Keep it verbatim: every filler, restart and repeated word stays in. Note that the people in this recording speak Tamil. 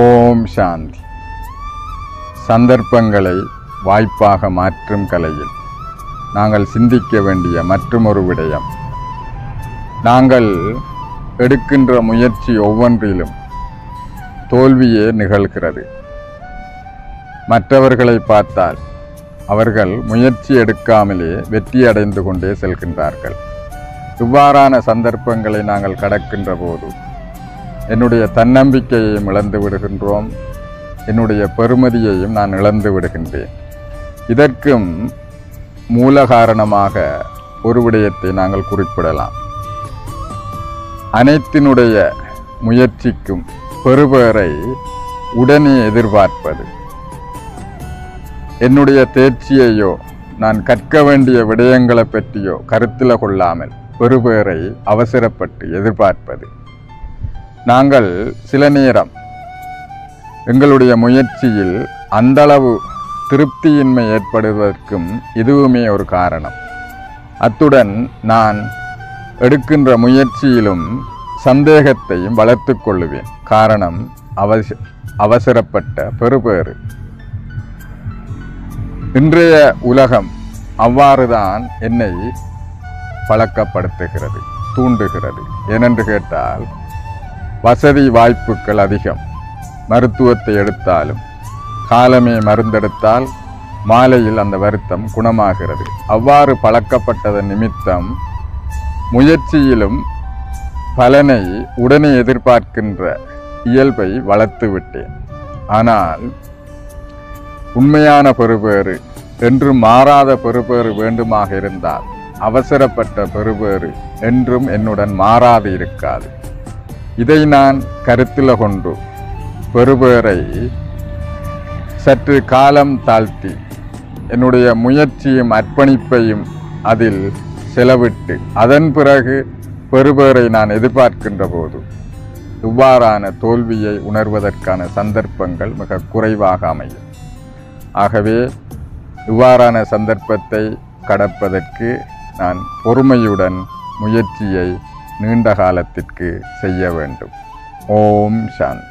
ஓம் சாந்தி. சந்தர்ப்பங்களை வாய்ப்பாக மாற்றும் கலையில் நாங்கள் சிந்திக்க வேண்டிய மற்றுமொரு விடயம், நாங்கள் எடுக்கின்ற முயற்சி ஒவ்வொன்றிலும் தோல்வியே நிகழ்கிறது. மற்றவர்களை பார்த்தால் அவர்கள் முயற்சி எடுக்காமலே வெற்றி அடைந்து கொண்டே செல்கின்றார்கள். இவ்வாறான சந்தர்ப்பங்களை நாங்கள் கடக்கின்ற போது என்னுடைய தன்னம்பிக்கையையும் இழந்து விடுகின்றோம், என்னுடைய பெருமதியையும் நான் இழந்து விடுகின்றேன். இதற்கும் மூல காரணமாக ஒரு விடயத்தை நாங்கள் குறிப்பிடலாம். அனைத்தினுடைய முயற்சிக்கும் பெறுபேறை உடனே எதிர்பார்ப்பது. என்னுடைய தேர்ச்சியையோ நான் கற்க வேண்டிய விடயங்களை பற்றியோ கருத்தில் கொள்ளாமல் பெறுபேறை அவசரப்பட்டு எதிர்பார்ப்பது. நாங்கள் சில நேரம் எங்களுடைய முயற்சியில் அந்தளவு திருப்தியின்மை ஏற்படுவதற்கும் இதுவுமே ஒரு காரணம். அத்துடன் நான் எடுக்கின்ற முயற்சியிலும் சந்தேகத்தையும் வளர்த்து கொள்ளுவேன். காரணம் அவச அவசரப்பட்ட பெறுபேறு. இன்றைய உலகம் அவ்வாறுதான் என்னை பழக்கப்படுத்துகிறது, தூண்டுகிறது. ஏனென்று கேட்டால், வசதி வாய்ப்புகள் அதிகம். மருத்துவத்தை எடுத்தாலும் காலமே மருந்தெடுத்தால் மாலையில் அந்த வருத்தம் குணமாகிறது. அவ்வாறு பழக்கப்பட்டதன் நிமித்தம் முயற்சியிலும் பலனை உடனே எதிர்பார்க்கின்ற இயல்பை வளர்த்து விட்டேன். ஆனால் உண்மையான பெறுபேறு என்று மாறாத பெறுபேறு வேண்டுமாக இருந்தால் அவசரப்பட்ட பெறுபேறு என்றும் என்னுடன் மாறாது இருக்காது. இதை நான் கருத்தில் கொண்டு பெறுபேறை சற்று காலம் தாழ்த்தி என்னுடைய முயற்சியும் அர்ப்பணிப்பையும் அதில் செலவிட்டு அதன் பிறகு பெறுபேறை நான் எதிர்பார்க்கின்ற போது இவ்வாறான தோல்வியை உணர்வதற்கான சந்தர்ப்பங்கள் மிக குறைவாக அமையும். ஆகவே இவ்வாறான சந்தர்ப்பத்தை கடப்பதற்கு நான் பொறுமையுடன் முயற்சியை நீண்ட காலத்திற்கு செய்ய வேண்டும். ஓம் சாந்தி.